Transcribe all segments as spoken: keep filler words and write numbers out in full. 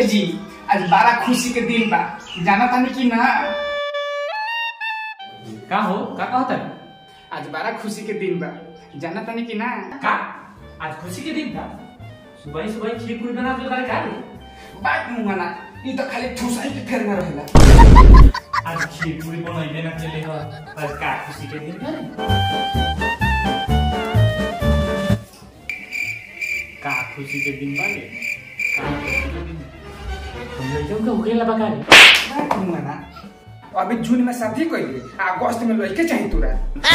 जी आज बड़ा खुशी के दिन बा, जाना तानी कि ना? का हो का कहता है? आज बड़ा खुशी के दिन बा, जाना तानी कि ना? का आज खुशी के दिन था? सुबह सुबह खीर पूरी बना के का रे? बात मुंगना ई तो खाली ठुसाई के फेर में रहेला। आज खीर पूरी बनाइले ना चले हो, आज का खुशी के दिन था रे? का खुशी के दिन बाले? का खुशी के दिन? तुम लइका का होखेला बका रे? बात मुंगना अभी जून में शादी कइले, अगस्त में लइके चाहिए तोरा।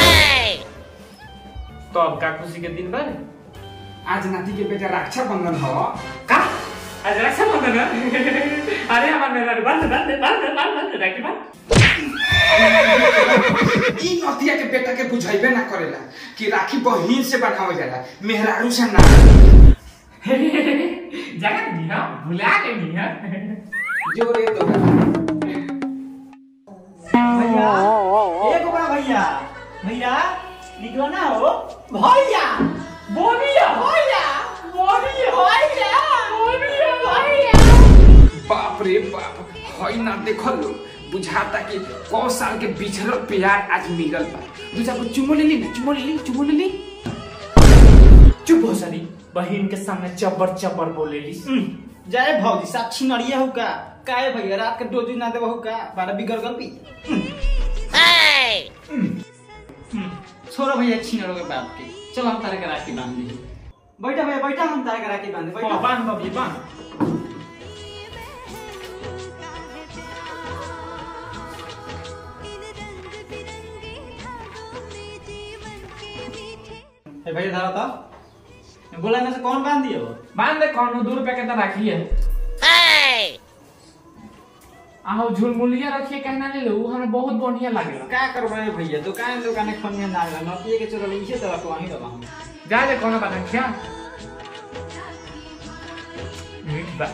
तो अब का खुशी के दिन बाले? आज नाती के बेटा रक्षाबंधन हो। का आज रक्षाबंधन है? अरे हमार मेरा बंद बंद बंद बंद राखी बंद। ई नतिया के बेटा के बुझाइबे ना करेला कि राखी बहिन से बंधावल जाला, मेहरारू से ना। जगत नहीं है, भुला गई नहीं है। जोरे तो भैया एक बड़ा भैया भैया निकलो ना हो भैया बोलिया भैया बोलिया भैया बोलिया भैया। बाप रे बाप, हई ना देखल लो, बुझाता कि कौ साल के बिछड़ल प्यार आज मिलल बा। दूसरा को चुमो ले ली ना, चुमो ले ली, चुमो ले ली। चुप हो सारी, बहन के सामने चबर चबर बोलेली। जय भौजी साक्षी नड़िया हो का काहे भैया रात के डोजी ना देबो हो का बारा बिगड़ गल पी। छोड़ो भैया छीनड़ो के बात के, चलो हम तारे के राखी बांध दी। बैठा भैया बैठा, हम तारे के राखी बांध दे। बैठा बांध बबली बांध। ए भैया धरा था बोला में से कौन बांध दियो? बांध दे कौन दो रुपए के तो रखी है। आओ झुलमुलिया रखिए कहना ले लो, हमें बहुत बढ़िया लागेला। का करबे भैया दुकान दुकान खनिया ना न पिए के चोरा इसे तो रखवा ही दबा हम जा ले कोनो बात नहीं क्या मीठ बा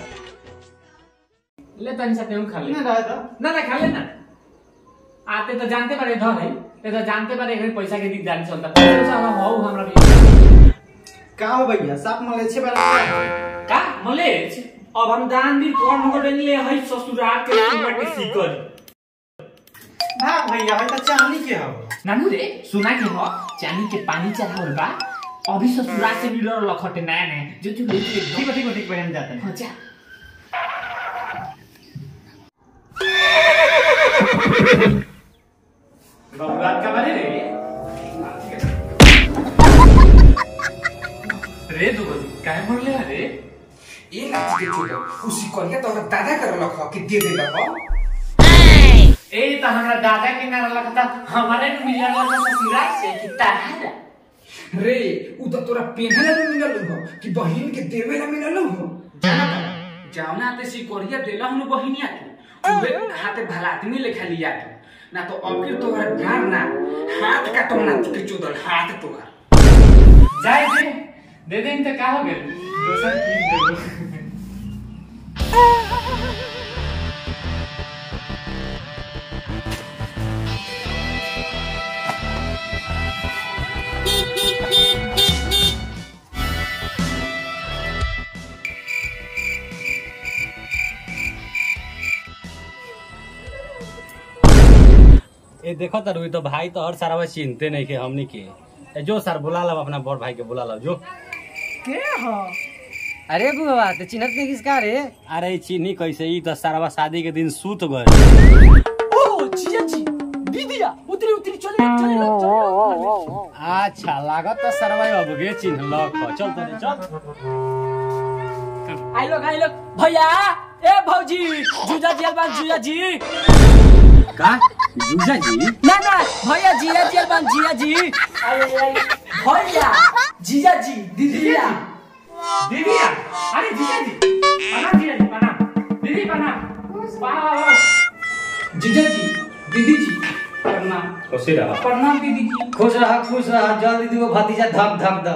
ले तनी सा तेऊ खा ले ना रहा था ना ना खा ले ना। आते तो जानते बारे धर है, ते तो जानते बारे एक पैसा के दिख जान चलता पैसा हम हो हमरा भी का हो भैया साफ मले छे बार का मले अब हम दान भी कौन हो डले है ससुराल के सुना के सीकर भाग भैया है त चांदी के हो नानू रे सुना के हो चांदी के पानी चढ़ावल बा अभी ससुराल से भी डर लखटे नया नया जो जो ठीक ठीक ठीक ठीक बहन जाते हैं। हो जा बाबूलाल का बारे रे रे दो काहे मरले रे ये ना देखो उसी करिया तो दादा कर लखो कि दे दे लखो। ए त हमरा दादा के नारा लगता हमारे मिलल लगा ससुराल से कि तारा रे उ तो तोरा पेहले में मिलल हो कि बहिन के देवे ला मिलल हो। जावना ते सी करिया देला हम बहिनिया के उहे हाथे भलातनी लेखा लिया के ना तो अब फिर तोहर गान ना हाथ का तो ना के चोदल हाथ तोहर जाए दे दे दे त का हो गेल दोसर की देबो। ए देखो तो तो भाई तो और सारा चिंते नहीं के हमनी के ए जो सर बुला लो अपना बड़ भाई के बुला लो जो के हो अरे बुआ तो चिन्हत नहीं किसका रे अरे चिन्ही कैसे ही तो सारा शादी के दिन सूत गए ओ जिया जी दीदिया उतरी उतरी चले चले अच्छा लागत तो सरवा अब गे चिन्ह लख चल तो चल आई लोग आई लोग भैया ए भौजी जुजा जी अलबान जुजा जी का जुजा जी ना ना भैया जिया जी अलबान जिया जी आई आई भैया जिया जी दीदिया दीदिया अरे जीजा जी प्रणाम जीजा जी प्रणाम दीदी प्रणाम वाह वाह जीजा जी दीदी जी प्रणाम खुश रहा प्रणाम दीदी जी खुश रहा खुश रहा जल्दी दीदी को भतीजा धक धक द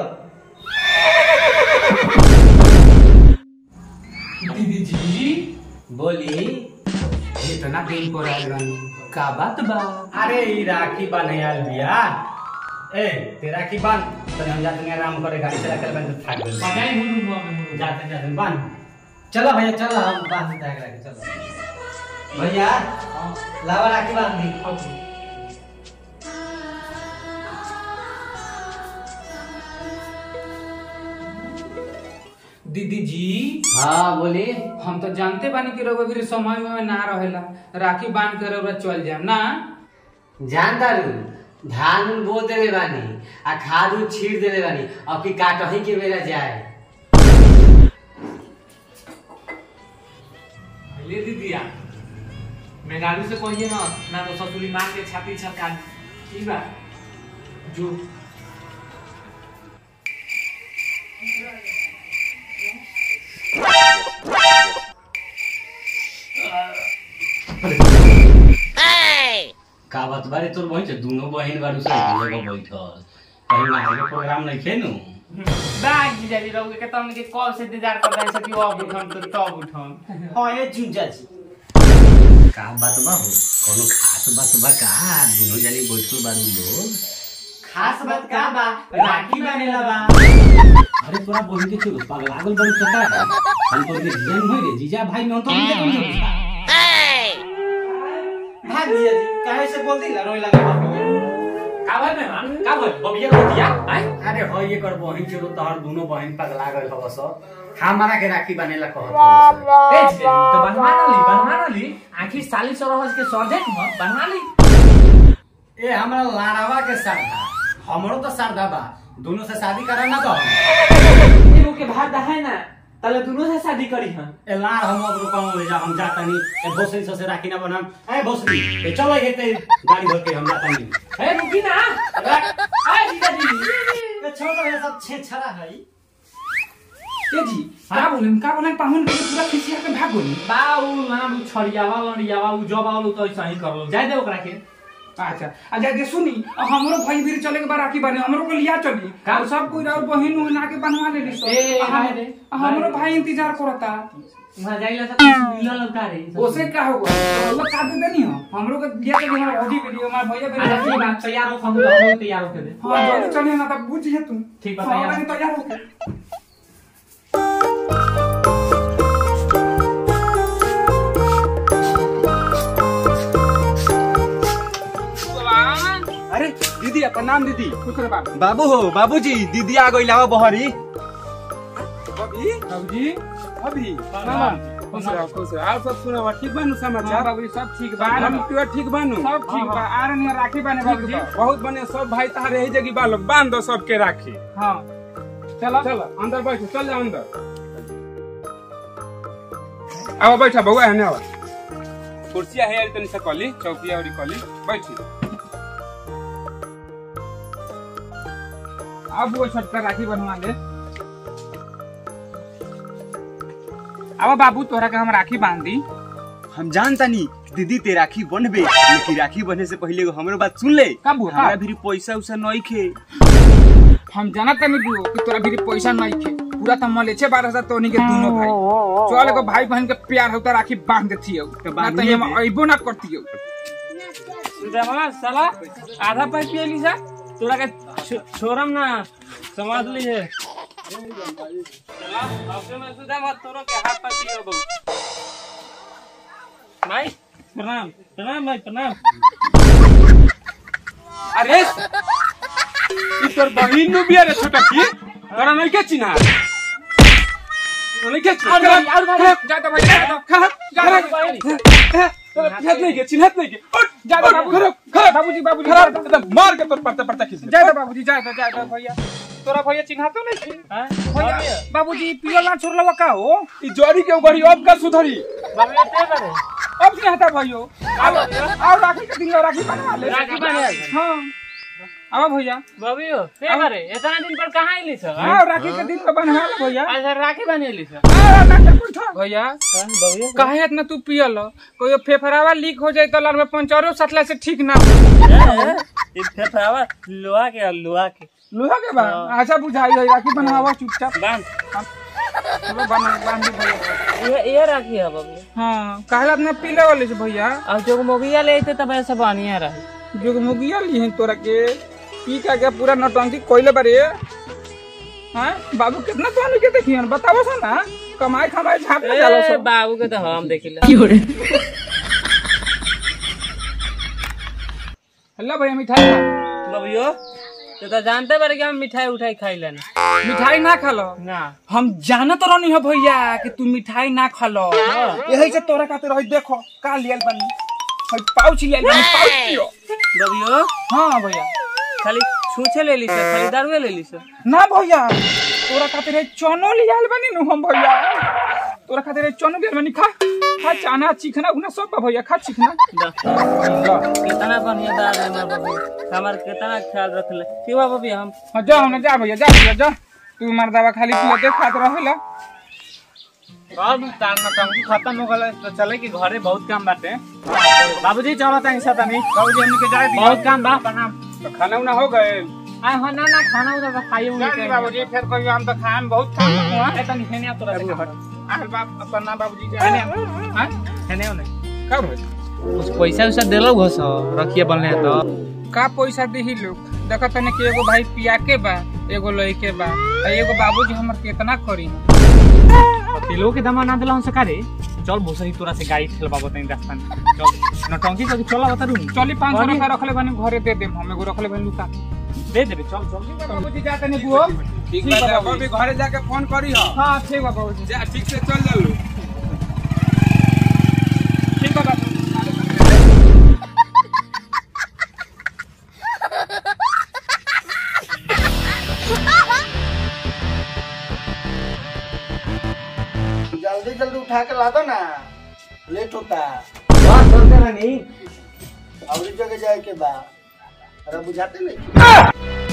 दीदी जी बोली इतना दिन पर आयल बानी का बात बा? अरे ई राखी बांधे आयल बिया ए ते राखी बांध तो हम जाते हैं आराम करे गाड़ी चला कर बंद थाक गए बजाई मुरु मुरु जाते जाते बांध चलो भैया चलो हम बांध देते हैं राखी चलो भैया लावा राखी बांध दी। दीदी जी हाँ बोली। हम तो जानते बानी कि रउआ फिर समय में ना रहेला, राखी बांध के रउआ चल जाम ना। जानता रू धान उन बो देले बानी आ खाद उन छीड़ देले बानी, अब की काटही के बेला जाए। ले दीदिया मेहरारू से कहिए ना, ना तो ससुरी मार के छाती छटका ठीक बा जो का बात बारे तोर बहिन से दोनों बहिन बारू से एक जगह बैठल कहीं मारे के प्रोग्राम नहीं खेनु बाग जीजाजी रहोगे के तमने के कॉल से इंतजार कर रहे हैं कि अब उठन तो तब उठन। हां ये जुंजा जी का बात बा हो कोनो खास बात बा का दोनों जनी बैठल बारू लोग। खास बात का बा राखी बनेला बा। अरे तोरा बहिन के छोड़ पागल बड़ी सता है हम तो जीजा नहीं रे जीजा भाई में तो नहीं भाग जिया जी काहे से बोल दिला रोई लगा बाबू का भाई मेहमान का भाई बबिया को दिया हैं। अरे हो ये कर बहिन छोड़ तोहर दोनों बहिन पगला गइल हव सब हमारा के राखी बनेला कहत हव। ए जी तो बनवा ना ली बनवा ना ली आखिर साली सरहज के सौदे में बनवा ली। ए हमरा लाड़ावा के सरदा हमरो तो सरदा बा दोनों से शादी करा ना तो एगो के भाग है ना तले दोनों से शादी करी हम। ए लाड़ हम अब रुकाऊ ले जा हम जाता नहीं ए भोसड़ी से राखी ना बनम। ए भोसड़ी ए चलो ये ते गाड़ी भर के हम जाता नहीं। ए रुकी ना ए जीजाजी ये छोड़ दो ये सब छेछरा है। ए जी का बोलन का बोलन पाहुन के पूरा खिसिया के भाग गोली। बाऊ ना उ छड़ियावा लड़ियावा उ जब आलो तो ऐसा ही करलो जाय दे ओकरा के। अच्छा अच्छा दे सुनी हमरो भाई भी चले के बा राखी बाने हमरो को लिया चली का? और सब कोई और बहिन उना के बनवा ले ली ए, भाई रे, हमरो भाई भाई इंतजार करता। वहां जाइला त कुछ मिलल लौका रे ओसे का होगा तो का दे देनी हो हमरो को लिया के हमारा ऑडी वीडियो हमारा भैया भी अरे ठीक बात तैयार हो हम हम तैयार हो के दे। हां जल्दी चलिए ना तब बुझ जे तू ठीक बा, तैयार। हां तैयार हो के अरे दीदी प्रणाम दीदी। शुक्र बाबू बाबू हो बाबूजी दीदी आ गई लावा बहरी। बाबूजी बाबूजी अभी प्रणाम। खुश रहो खुश रहो आप सब सुनो ठीक बानू समाचार। बाबूजी सब ठीक बा हम तो ठीक बानू सब ठीक बा आ रही राखी बाने बाबूजी। बहुत बने सब भाई तारे यही जगह बालो बांध दो सबके राखी। हां चलो चलो अंदर बैठो चल जाओ अंदर। आओ बैठा बउआ है ना कुर्सिया है तनी से कली चौकिया और कली बैठी। अब वो छोटका राखी बनवा ले। अब बाबू तोरा के हम राखी बांध दी। हम जानता नहीं दीदी ते राखी बनबे लेकिन राखी बने से पहले हमरो बात सुन ले। का बुआ? हमरा भी पैसा उसा नहीं खे। हम जाना तनी दियो कि तोरा भी पैसा नहीं खे पूरा त मले छे बारह हजार तोनी के दोनों भाई चल एगो भाई बहन के प्यार होता राखी बांध देती हो ना त हम अइबो ना करती हो। जमा साला आधा पैसा पिए ली सा तोरा के छोरम ना समझ ली है। चला आपसे मैं सुधा मत तोरो के हाथ पर पियो बहु भाई प्रणाम प्रणाम भाई प्रणाम। अरे ई तोर बहिन नु बिया रे छोटा की तोरा नहीं के चिन्हा नहीं के चिन्हा और भाई जा तो भाई जा तो खा जा तोरा नहीं के चिन्हत नहीं के जा तो बाबू बाबूजी बाबूजी खराब एकदम मार के तोर पड़ता पड़ता खींच जा तो बाबूजी जा तो जा तो भैया तोरा भैया चिन्हा तो नहीं छे हां भैया बाबूजी पियो ना छोड़ लवा का हो ई जोरी के उबरी अब का सुधरी बाबू ते करे अब क्या हता भाइयो अब और राखी के दिन राखी बनवा ले राखी बनवा हां अब भैया बाबू ते करे इतना दिन पर कहां आइली छ हां राखी के दिन पे बनवा ले भैया अच्छा राखी बनेली छ भैया बाबू काहे इतना तू पियल कोई फेफड़ावा लीक हो जाए तो लाल में पंचरो सटला से ठीक ना हो ये फेफड़ावा लोहा के लोहा के लोहा के बा अच्छा बुझाई है राखी बनवावा चुपचाप बांध चलो बना बांध भैया ये ये राखी है बाबू हां काहे इतना पीले वाले से भैया अब जो मोगिया लेते तब ऐसा बढ़िया रहे जुगमुगिया ली है तोरा के पी का क्या पूरा नौटंकी कोइले बारे हां बाबू कितना तो नहीं के देखियन बताओ सा ना कमाई खमाई झाप में ए, चलो सो बाबू के तो हम देखिला हेलो भैया मिठाई खा बबियो तो तो जानते बारे कि हम मिठाई उठाई खाई लेना मिठाई ना खा लो ना हम जानत रहनी हो भैया कि तू मिठाई ना खा लो यही से तोरा खातिर रही देखो का लियल बनी हई पाउच लियल बनी पाउच पियो बबियो हां भैया खाली छूछे ले ली से खाली दारू ले ली से ना भैया तोरा खातिर है चनो लियल बनी नु हम भैया तोरा खातिर है चनो लियल बनी खा खा चाना चिकना उना सब बा भैया खा चिकना दा कितना बढ़िया दाल है ना बबी हमार कितना ख्याल रखले की बा बबी हम हां जा हम जा भैया जा भैया जा तू मर्दावा खाली पियो दे खात रहेला अब तार में टंकी खत्म हो गल तो चले कि घरे बहुत काम बाटे बाबूजी चलो तनी सा तनी बाबूजी हमनी के जाए बहुत काम बा प्रणाम तो खाना उना हो गए आ हो ना ना खाना उधर खाई हुई जानी बाबूजी फिर कोई हम तो खाए में बहुत काम हुआ ए तनी हेने तोरा से हट आल बाप अपना बाबूजी जाने हां हेने ओने कब हो कुछ पैसा उसा देलो घस रखिए बनले तो का पैसा देही लोग देखो तने कि एगो भाई पिया के बा एगो लइके बा आ एगो बाबूजी हमर केतना करी किलो के दाम ना देला हम सकारे चल भोसरी तोरा से गाड़ी खेलबाबो तनी रास्ता में चल नटंकी तो चला बता रू चली पाँच सौ रुपया रखले बनी घरे दे देम हम एगो रखले बनी लुका दे देबे चल चल बाबूजी जाते ने बुओ ठीक बा बाबूजी घरे जाके फोन करी हो हां ठीक बा बाबूजी जा ठीक से चल जालू ठीक बा बाबू जल्दी जल्दी उठा के ला दो ना लेट होता बात सुनते नहीं और इस जगह जाए के बाद अरे बुझाते नहीं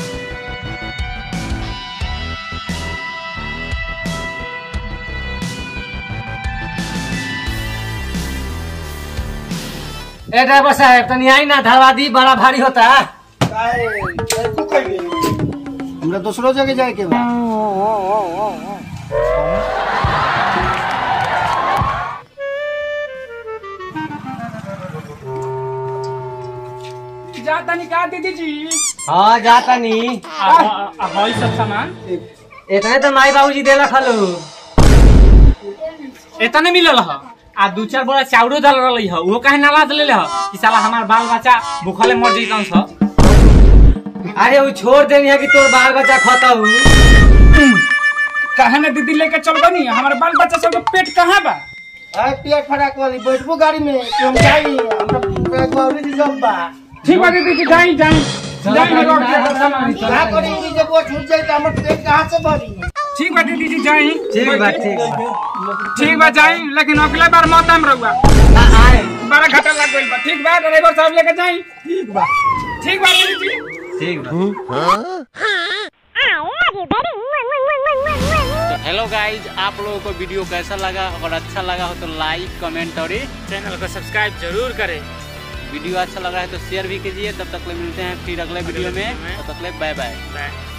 ए ड्राइवर साहब तनी आई ना धरवा दी बड़ा भारी होता है काहे कैसे खाइए हमरा दूसरो जगह जाए के बाद जाता नहीं का दीदी जी हाँ जाता नहीं हई सब सामान इतने तो माई बाबूजी देला खालो एतने मिलल ह आ दू चार बोरा चाउरो दल रहलै ह वो काहे नाला देले ह कि साला हमार बाल बच्चा भूखले मर जइतन छ अरे वो छोड़ देनी है कि तोर बाल बच्चा खाता हूँ कहा ना दीदी लेके चल बनी हमारे बाल बच्चा सब के पेट कहाँ बा आए पिया फटाक वाली बैठबो गाड़ी में कि हम जाई हमरा गौरी जी जब बा ठीक बा दीदी जी जाई जाई जाई ना रोड के हर सामान क्या करी उरी जब वो छूट जाए तो हमर पेट कहां से भरी ठीक बा दीदी जी जाई ठीक बा ठीक बा ठीक बा जाई लेकिन अगला बार मत हम रहुआ हाँ, आए बड़ा घाटा लग गइल बा ठीक बा ड्राइवर साहब लेके जाई ठीक बा ठीक बा दीदी जी ठीक बा तो हेलो गाइज आप लोगों को वीडियो कैसा लगा अगर अच्छा लगा हो तो लाइक कमेंट और चैनल को सब्सक्राइब जरूर करें वीडियो अच्छा लगा है तो शेयर भी कीजिए तब तक ले मिलते हैं फिर अगले वीडियो में तब तक ले बाय बाय।